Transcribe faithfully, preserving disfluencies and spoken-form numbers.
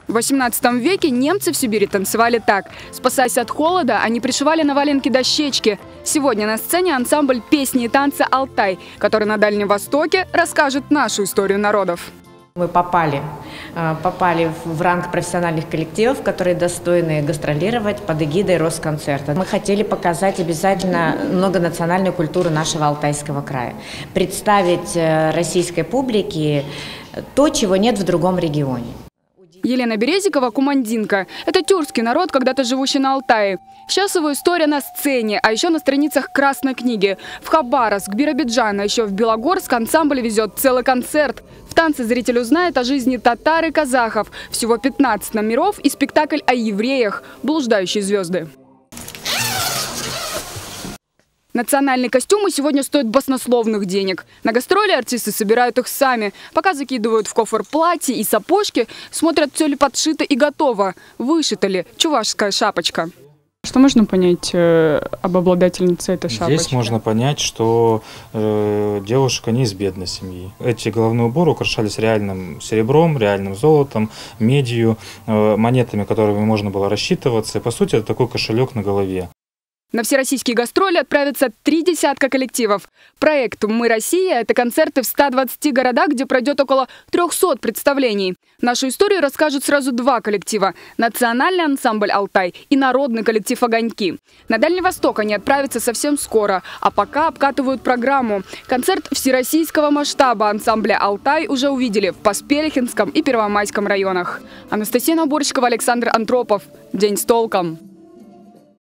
В восемнадцатом веке немцы в Сибири танцевали так. Спасаясь от холода, они пришивали на валенки дощечки. Сегодня на сцене ансамбль песни и танца «Алтай», который на Дальнем Востоке расскажет нашу историю народов. Мы попали, попали в ранг профессиональных коллективов, которые достойны гастролировать под эгидой Росконцерта. Мы хотели показать обязательно многонациональную культуру нашего Алтайского края. Представить российской публике то, чего нет в другом регионе. Елена Березикова – кумандинка. Это тюркский народ, когда-то живущий на Алтае. Сейчас его история на сцене, а еще на страницах Красной книги. В Хабаровск, Биробиджан, а еще в Белогорск ансамбль везет целый концерт. В танце зритель узнает о жизни татар и казахов. Всего пятнадцать номеров и спектакль о евреях «Блуждающие звезды». Национальные костюмы сегодня стоят баснословных денег. На гастроли артисты собирают их сами. Пока закидывают в кофр платье и сапожки, смотрят, все ли подшито и готово. Вышита ли чувашская шапочка. Что можно понять э, об обладательнице этой шапочки? Здесь можно понять, что э, девушка не из бедной семьи. Эти головные уборы украшались реальным серебром, реальным золотом, медью, э, монетами, которыми можно было рассчитываться. И, по сути, это такой кошелек на голове. На всероссийские гастроли отправятся три десятка коллективов. Проект «Мы Россия» – это концерты в ста двадцати городах, где пройдет около трёхсот представлений. Нашу историю расскажут сразу два коллектива – национальный ансамбль «Алтай» и народный коллектив «Огоньки». На Дальний Восток они отправятся совсем скоро, а пока обкатывают программу. Концерт всероссийского масштаба ансамбля «Алтай» уже увидели в Поспелихинском и Первомайском районах. Анастасия Наборщикова, Александр Антропов. День с толком.